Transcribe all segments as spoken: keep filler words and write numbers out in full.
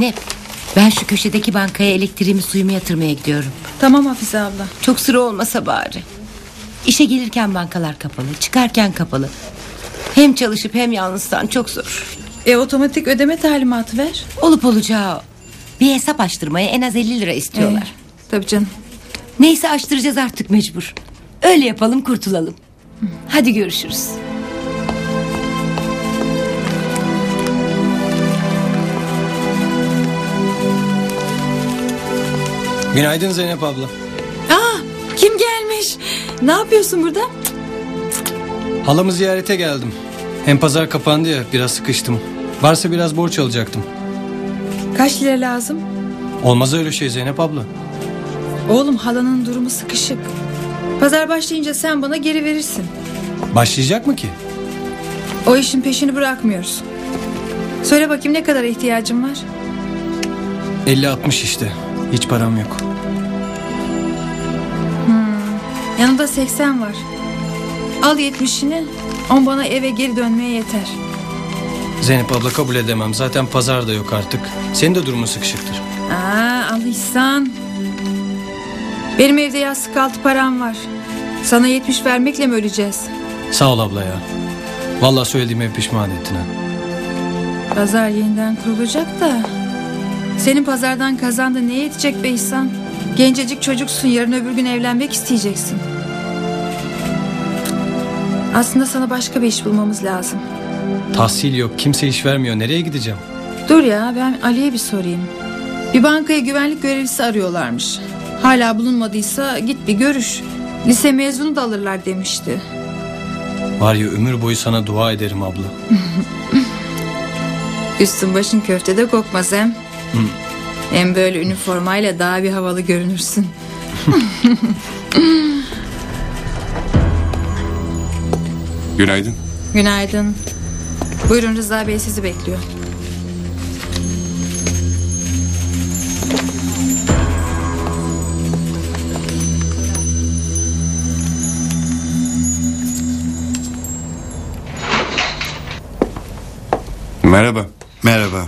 Zeynep, ben şu köşedeki bankaya elektriğimi suyumu yatırmaya gidiyorum. Tamam Hafize abla. Çok sıra olmasa bari. İşe gelirken bankalar kapalı, çıkarken kapalı. Hem çalışıp hem yalnızsan çok zor. E otomatik ödeme talimatı ver. Olup olacağı o. Bir hesap açtırmaya en az elli lira istiyorlar. Ee, tabii canım. Neyse açtıracağız artık mecbur. Öyle yapalım, kurtulalım. Hadi görüşürüz. Günaydın Zeynep abla. Aa, kim gelmiş? Ne yapıyorsun burada? Halamı ziyarete geldim. Hem pazar kapandı ya, biraz sıkıştım. Varsa biraz borç alacaktım. Kaç lira lazım? Olmaz öyle şey Zeynep abla. Oğlum, halanın durumu sıkışık. Pazar başlayınca sen bana geri verirsin. Başlayacak mı ki? O işin peşini bırakmıyoruz. Söyle bakayım, ne kadar ihtiyacın var? elli altmış işte. Hiç param yok. Hmm, yanında seksen var. Al yetmişini, on bana eve geri dönmeye yeter. Zeynep abla, kabul edemem. Zaten pazar da yok artık. Senin de durumun sıkışıktır. Aa, al İhsan. Benim evde yastık altı param var. Sana yetmiş vermekle mi öleceğiz? Sağ ol abla ya. Vallahi söylediğime pişman ettin ha. Pazar yeniden kurulacak da senin pazardan kazandığın neye yetecek be İhsan? Gencecik çocuksun, yarın öbür gün evlenmek isteyeceksin. Aslında sana başka bir iş bulmamız lazım. Tahsil yok, kimse iş vermiyor. Nereye gideceğim? Dur ya, ben Ali'ye bir sorayım. Bir bankaya güvenlik görevlisi arıyorlarmış. Hala bulunmadıysa git bir görüş. Lise mezunu da alırlar demişti. Var ya, ömür boyu sana dua ederim abla. Üstün başın köftede kokmaz hem. Hem böyle üniformayla daha bir havalı görünürsün. Günaydın. Günaydın. Buyurun, Rıza Bey sizi bekliyor. Merhaba. Merhaba.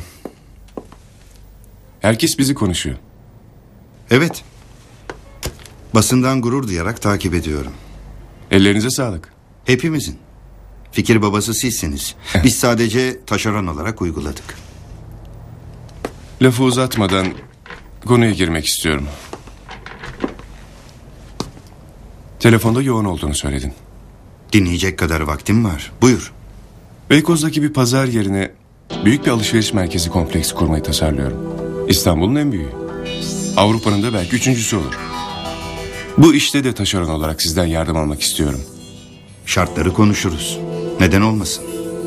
Herkes bizi konuşuyor. Evet. Basından gurur duyarak takip ediyorum. Ellerinize sağlık. Hepimizin. Fikir babası sizsiniz. Biz sadece taşeron olarak uyguladık. Lafı uzatmadan konuya girmek istiyorum. Telefonda yoğun olduğunu söyledin. Dinleyecek kadar vaktim var. Buyur. Beykoz'daki bir pazar yerine büyük bir alışveriş merkezi kompleksi kurmayı tasarlıyorum. İstanbul'un en büyüğü. Avrupa'nın da belki üçüncüsü olur. Bu işte de taşeron olarak sizden yardım almak istiyorum. Şartları konuşuruz. Neden olmasın?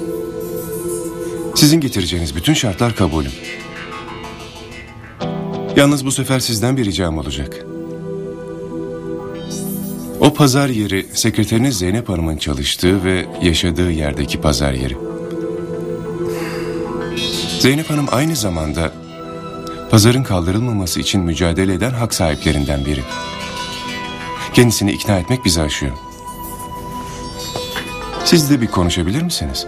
Sizin getireceğiniz bütün şartlar kabulüm. Yalnız bu sefer sizden bir ricam olacak. O pazar yeri sekreteriniz Zeynep Hanım'ın çalıştığı ve yaşadığı yerdeki pazar yeri. Zeynep Hanım aynı zamanda pazarın kaldırılmaması için mücadele eden hak sahiplerinden biri. Kendisini ikna etmek bizi aşıyor. Siz de bir konuşabilir misiniz?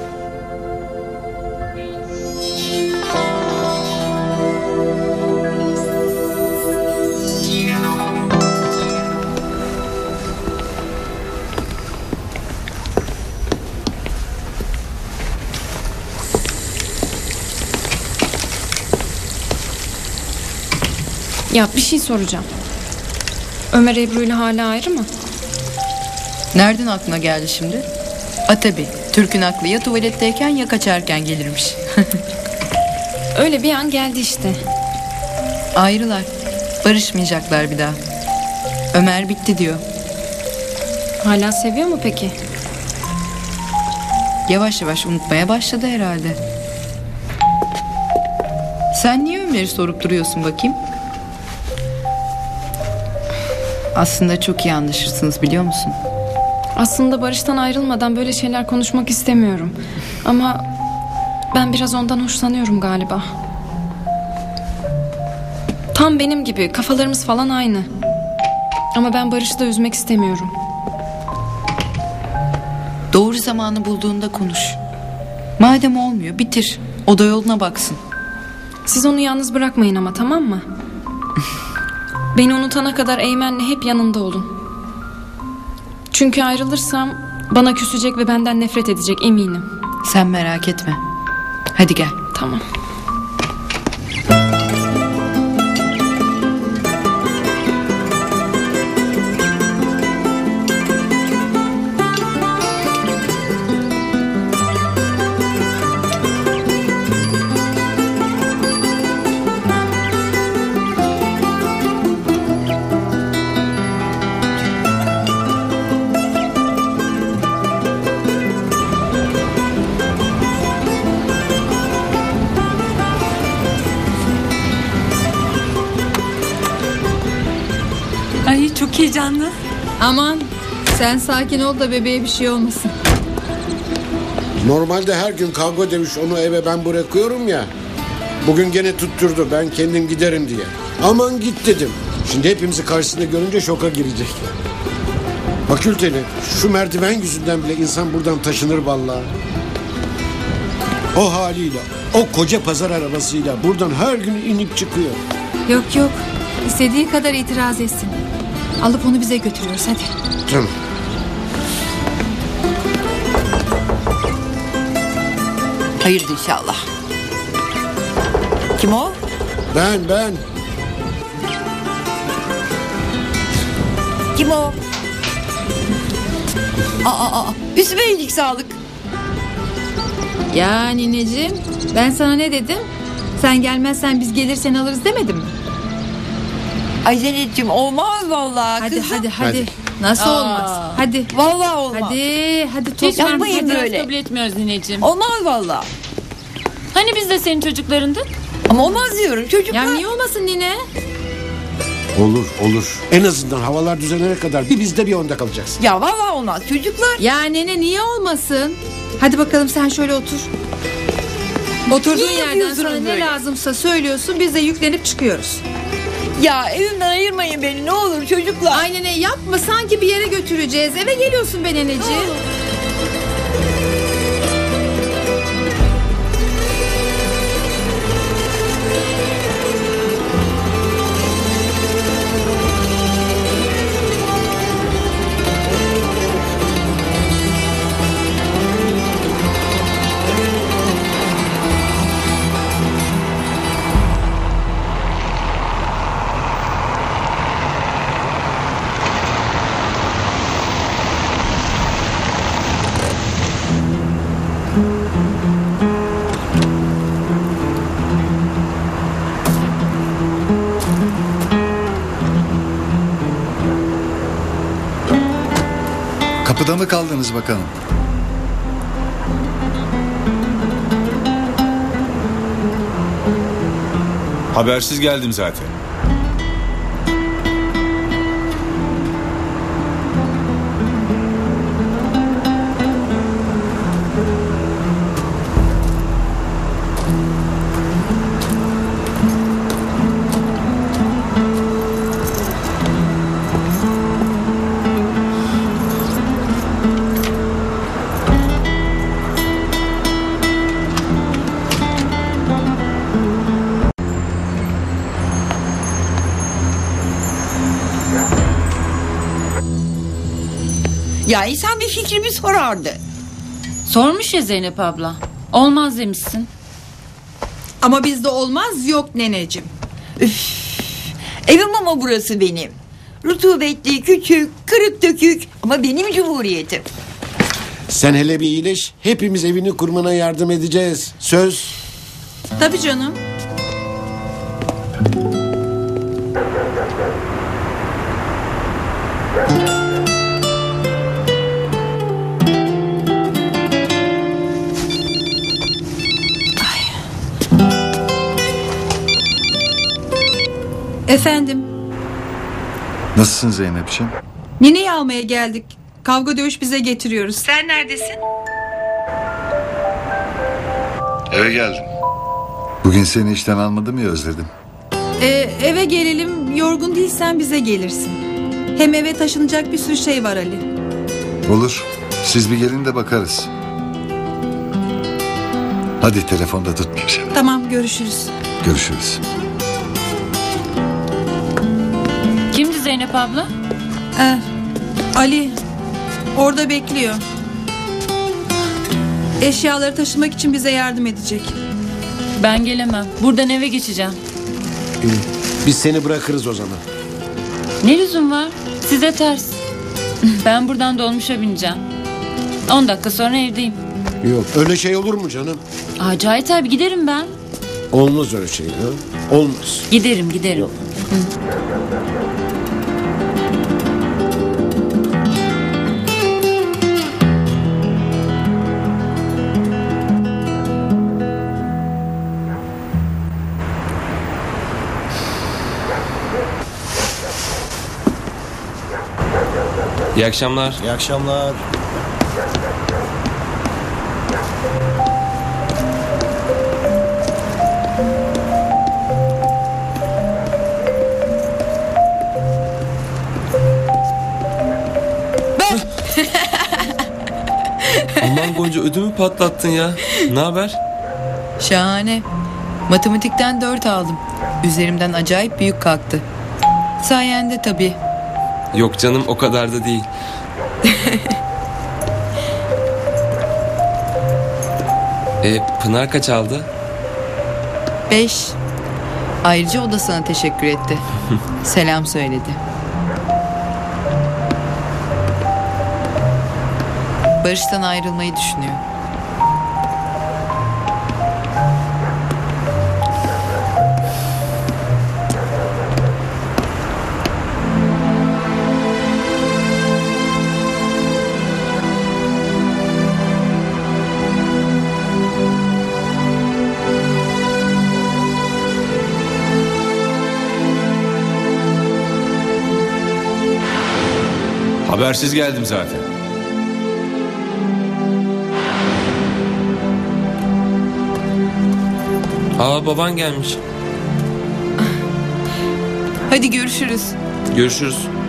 Ya bir şey soracağım. Ömer Ebru ile hala ayrı mı? Nereden aklına geldi şimdi? A tabi, Türk'ün aklı ya tuvaletteyken ya kaçarken gelirmiş. Öyle bir an geldi işte. Ayrılar, barışmayacaklar bir daha. Ömer bitti diyor. Hala seviyor mu peki? Yavaş yavaş unutmaya başladı herhalde. Sen niye Ömer'i sorup duruyorsun bakayım? Aslında çok iyi anlaşırsınız, biliyor musun? Aslında Barış'tan ayrılmadan böyle şeyler konuşmak istemiyorum. Ama ben biraz ondan hoşlanıyorum galiba. Tam benim gibi, kafalarımız falan aynı. Ama ben Barış'ı da üzmek istemiyorum. Doğru zamanı bulduğunda konuş. Madem olmuyor, bitir. O da yoluna baksın. Siz onu yalnız bırakmayın ama, tamam mı? Beni unutana kadar Eymen'le hep yanında olun. Çünkü ayrılırsam bana küsecek ve benden nefret edecek, eminim. Sen merak etme. Hadi gel. Tamam. Ay çok heyecanlı. Aman sen sakin ol da bebeğe bir şey olmasın. Normalde her gün kavga dövüş onu eve ben bırakıyorum ya. Bugün gene tutturdu ben kendim giderim diye. Aman git dedim. Şimdi hepimizi karşısında görünce şoka girecek. Fakülteli şu merdiven yüzünden bile insan buradan taşınır vallahi. O haliyle o koca pazar arabasıyla buradan her gün inip çıkıyor. Yok yok. İstediği kadar itiraz etsin. Alıp onu bize götürüyoruz hadi. Tamam. Hayırdır inşallah. Kim o? Ben ben. Kim o? Aa, aa, üstüme iyilik sağlık. Ya nineciğim ben sana ne dedim? Sen gelmezsen biz gelirsen alırız demedim mi? Ay Zeynep'ciğim olmaz vallahi. Hadi kızım. hadi hadi. Nasıl Aa, olmaz? Hadi. Vallahi olmaz. Hadi hadi Hiç toplan. yapmayın Hadi. böyle. Kabul etmiyoruz Nineciğim. Olmaz vallahi. Hani biz de senin çocuklarındık? Ama olmaz diyorum çocuklar. Ya niye olmasın nine? Olur olur. En azından havalar düzenene kadar bir bizde bir onda kalacaksın. Ya vallahi olmaz çocuklar. Ya nene niye olmasın? Hadi bakalım sen şöyle otur. Oturduğun Niye yerden yapıyorsunuz sana ne böyle? lazımsa söylüyorsun biz de yüklenip çıkıyoruz. Ya evimden ayırmayın beni ne olur çocuklar. Ay nene yapma sanki bir yere götüreceğiz. Eve geliyorsun be neneciğim. Kapıda mı kaldınız bakalım? Habersiz geldim zaten. Ya insan bir fikrimi sorardı. Sormuş ya Zeynep abla. Olmaz demişsin. Ama bizde olmaz yok neneciğim. Üf, evim ama burası benim. Rutubetli, küçük, kırık dökük ama benim cumhuriyetim. Sen hele bir iyileş. Hepimiz evini kurmana yardım edeceğiz. Söz. Tabii canım. Efendim, Nasılsın Zeynep'ciğim? nineyi almaya geldik. Kavga dövüş bize getiriyoruz. Sen neredesin? Eve geldim. Bugün seni işten almadım ya, özledim. Ee, eve gelelim, yorgun değilsen bize gelirsin. Hem eve taşınacak bir sürü şey var Ali. Olur. Siz bir gelin de bakarız. Hadi telefonda tutmayayım seni. Tamam, görüşürüz. Görüşürüz. Kimdi Zeynep abla? Eh, Ali orada bekliyor. Eşyaları taşımak için bize yardım edecek. Ben gelemem. Buradan eve geçeceğim. İyi. Biz seni bırakırız o zaman. Ne lüzum var? Size ters. Ben buradan dolmuşa bineceğim. On dakika sonra evdeyim. Yok öyle şey olur mu canım? Aa, Cahit abi giderim ben. Olmaz öyle şey ya. Olmaz. Giderim giderim. Yok. İyi akşamlar. İyi akşamlar. Aman Gonca ödümü patlattın ya. Ne haber? Şahane. Matematikten dört aldım. Üzerimden acayip büyük kalktı. Sayende tabii. Yok canım o kadar da değil. e, Pınar kaç aldı? Beş. Ayrıca o da sana teşekkür etti. Selam söyledi. Barış'tan ayrılmayı düşünüyor. Habersiz geldim zaten. Aa baban gelmiş. Hadi görüşürüz. Görüşürüz.